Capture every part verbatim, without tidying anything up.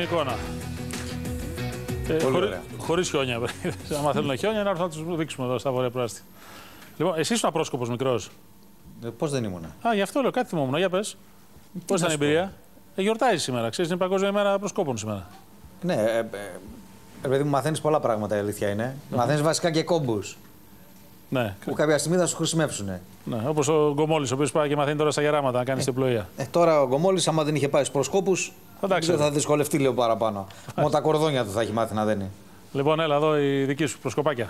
εικόνα. Ε, χωρί, χωρίς χιόνια. Αν θέλουν χιόνια, να έρθουν να τους δείξουμε εδώ στα βόρεια προάστια. Λοιπόν, εσύ ήσουν απρόσκοπος μικρός. Ε, πώς δεν ήμουνα. Α, γι' αυτό λέω, κάτι θυμόμουν. Για πες. Πώς ήταν η εμπειρία. Ε, γιορτάζει σήμερα. Ξέρεις, είναι Παγκόσμια ημέρα προσκόπων σήμερα. Ναι, ε, ε, ε, παιδί μου, μαθαίνεις πολλά πράγματα, η αλήθεια είναι. Mm-hmm. Μαθαίνεις βασικά και κόμπους. Ναι. Που κάποια στιγμή θα σου χρησιμεύσουν. Ναι, όπως ο Γκομόλης, ο οποίος πάει και μαθαίνει τώρα στα γεράματα να κάνει ε, την πλοία. Ε, τώρα ο Γκομόλης, άμα δεν είχε πάει στους προσκόπους, δεν θα δυσκολευτεί λίγο παραπάνω. Μόνο τα κορδόνια του θα έχει μάθει να δένει. Λοιπόν, έλα εδώ η δική σου προσκοπάκια.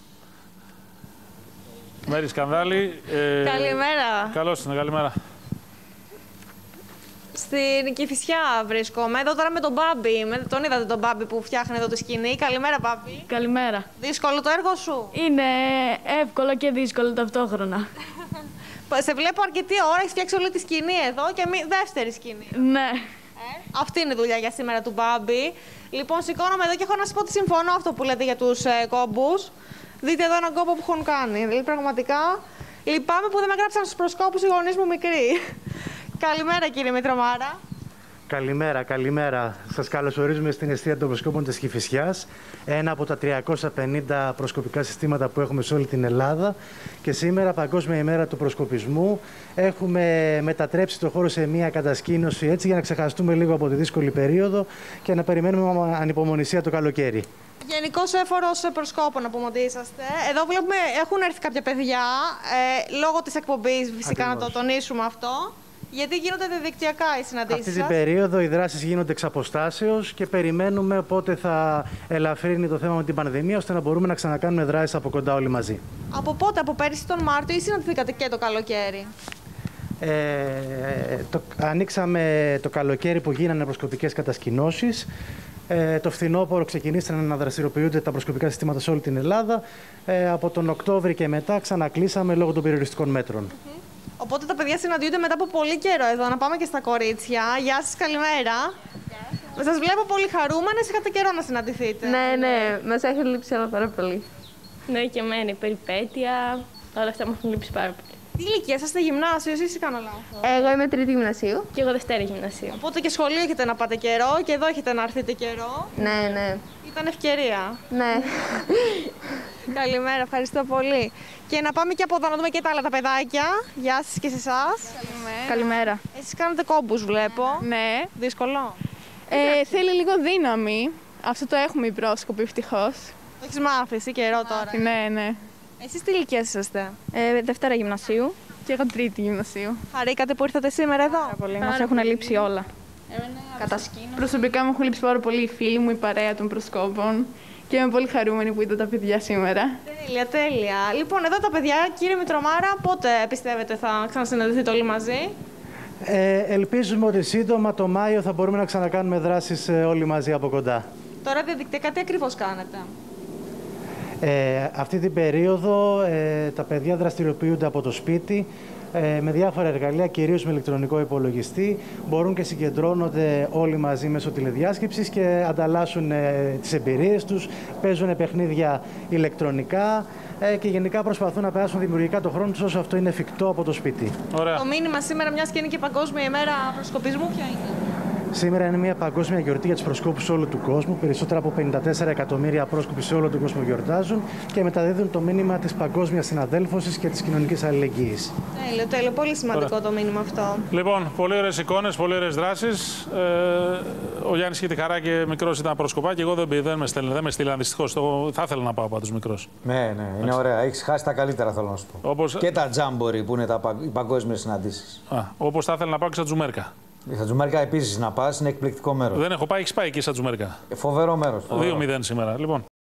Μέρη Σκανδάλη. Ε, καλημέρα. Καλώς είναι, καλημέρα. Στην Κηφισιά βρίσκομαι. Εδώ τώρα με τον Μπάμπη. Με, τον είδατε τον Μπάμπη που φτιάχνει εδώ τη σκηνή. Καλημέρα, Μπάμπη. Καλημέρα. Δύσκολο το έργο σου. Είναι εύκολο και δύσκολο ταυτόχρονα. Σε βλέπω αρκετή ώρα. Έχει φτιάξει όλη τη σκηνή εδώ και μη, δεύτερη σκηνή. Ναι. Ε, αυτή είναι η δουλειά για σήμερα του Μπάμπη. Λοιπόν, σηκώνομαι εδώ και έχω να σα πω ότι συμφωνώ αυτό που λέτε για του ε, κόμπους. Δείτε εδώ έναν κόμπο που έχουν κάνει. Δηλαδή, πραγματικά λυπάμαι που δεν με έγραψαν στους προσκόπους οι γονείς μου μικροί. Καλημέρα, κύριε Μητρομάρα. Καλημέρα, καλημέρα. Σας καλωσορίζουμε στην εστία των προσκόπων της Κηφισιάς, ένα από τα τριακόσια πενήντα προσκοπικά συστήματα που έχουμε σε όλη την Ελλάδα. Και σήμερα, Παγκόσμια ημέρα του προσκοπισμού, έχουμε μετατρέψει το χώρο σε μια κατασκήνωση έτσι για να ξεχαστούμε λίγο από τη δύσκολη περίοδο και να περιμένουμε με ανυπομονησία το καλοκαίρι. Γενικός έφορος προσκόπων, να πούμε ότι είσαστε. Εδώ βλέπουμε έχουν έρθει κάποια παιδιά, ε, λόγω της εκπομπής, φυσικά. Ακριβώς. Να το τονίσουμε αυτό. Γιατί γίνονται διαδικτυακά οι συναντήσεις σας. Αυτή την περίοδο οι δράσεις γίνονται εξ αποστάσεως και περιμένουμε πότε θα ελαφρύνει το θέμα με την πανδημία, ώστε να μπορούμε να ξανακάνουμε δράσεις από κοντά όλοι μαζί. Από πότε, από πέρυσι τον Μάρτιο, ή συναντηθήκατε και το καλοκαίρι? Ε, το, ανοίξαμε το καλοκαίρι που γίνανε προσκοπικές κατασκηνώσεις. Ε, το φθινόπωρο ξεκινήσαν να δραστηριοποιούνται τα προσκοπικά συστήματα σε όλη την Ελλάδα. Ε, από τον Οκτώβρη και μετά ξανακλείσαμε λόγω των περιοριστικών μέτρων. Mm-hmm. Οπότε τα παιδιά συναντιούνται μετά από πολύ καιρό εδώ. Να πάμε και στα κορίτσια. Γεια σας, καλημέρα. Yeah. Σας βλέπω πολύ χαρούμενες. Είχατε καιρό να συναντηθείτε. Ναι, ναι. Μας έχει λείψει όλα πάρα πολύ. Ναι, και εμένα η περιπέτεια. Όλα αυτά μου έχουν λείψει πάρα πολύ. Τι ηλικία είσαστε, γυμνάσιο, εσείς ή κάνω λάθος? Εγώ είμαι τρίτη γυμνασίου. Και εγώ δευτέρα γυμνασίου. Οπότε και σχολείο έχετε να πάτε καιρό και εδώ έχετε να έρθετε καιρό. Ναι, ναι. Ήταν ευκαιρία. Ναι. Καλημέρα, ευχαριστώ πολύ. Και να πάμε και από εδώ να δούμε και τα άλλα τα παιδάκια. Γεια σας και σε εσάς. Καλημέρα. Καλημέρα. Εσείς κάνετε κόμπους, βλέπω. Ναι. Δύσκολο. Ε, θέλει λίγο δύναμη. Αυτό το έχουμε οι πρόσκοποι, ευτυχώς. Το έχεις μάθει εσύ καιρό τώρα. Ναι, ναι. Εσείς τι ηλικία είσαστε? Ε, Δευτέρα γυμνασίου. Και εγώ τρίτη γυμνασίου. Χαρήκατε που ήρθατε σήμερα εδώ? Πάρα πολύ. Μας έχουν λείψει όλα. Κατασκήνωση. Προσωπικά μου έχουν λείψει πάρα πολύ οι φίλοι μου, η παρέα των προσκόπων. Και είμαι πολύ χαρούμενη που είδα τα παιδιά σήμερα. Τέλεια, τέλεια. Λοιπόν, εδώ τα παιδιά, κύριε Μητρομάρα, πότε πιστεύετε θα ξανασυναντηθείτε όλοι μαζί? Ε, ελπίζουμε ότι σύντομα το Μάιο θα μπορούμε να ξανακάνουμε δράσεις όλοι μαζί από κοντά. Τώρα διαδικτυακά τι ακριβώς κάνετε? Ε, αυτή την περίοδο ε, τα παιδιά δραστηριοποιούνται από το σπίτι ε, με διάφορα εργαλεία, κυρίως με ηλεκτρονικό υπολογιστή. Μπορούν και συγκεντρώνονται όλοι μαζί μέσω τηλεδιάσκεψης και ανταλλάσσουν ε, τις εμπειρίες τους, παίζουν παιχνίδια ηλεκτρονικά ε, και γενικά προσπαθούν να περάσουν δημιουργικά το χρόνο τους όσο αυτό είναι εφικτό από το σπίτι. Ωραία. Το μήνυμα σήμερα, μιας και είναι και Παγκόσμια ημέρα προσκοπισμού, ποιο είναι? Σήμερα είναι μια παγκόσμια γιορτή για τους προσκόπους όλου του κόσμου. Περισσότερα από πενήντα τέσσερα εκατομμύρια πρόσκοποι σε όλο τον κόσμο γιορτάζουν και μεταδίδουν το μήνυμα της παγκόσμιας συναδέλφωσης και της κοινωνικής αλληλεγγύης. Τέλειο, τέλειο. Πολύ σημαντικό Ωραία. Το μήνυμα αυτό. Λοιπόν, πολύ ωραίες εικόνες, πολύ ωραίες δράσεις. Ε, ο Γιάννης είχε τη χαρά και μικρός ήταν προσκοπά και εγώ δεν, δεν με στέλνε, δεν με στείλαν δυστυχώς. Το, θα ήθελα να πάω πάντως μικρός. Ναι, ναι, είναι Άξι. Ωραία. Έχεις χάσει τα καλύτερα, θέλω να σου πω. Όπως... Και τα τζάμπορι που είναι τα, οι παγκόσμιες συναντήσεις. Όπως θα ήθελα να πάω και στα Τζουμέρκα. Στα Τζουμέρκα επίσης να πας, είναι εκπληκτικό μέρος. Δεν έχω πάει, έχεις πάει εκεί στα Τζουμέρκα. Φοβερό μέρος. δύο μηδέν σήμερα. Λοιπόν.